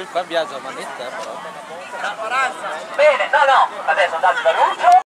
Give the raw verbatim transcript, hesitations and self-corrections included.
qua in viaggio a manetta però. Bene, no no, adesso andate da Lucio.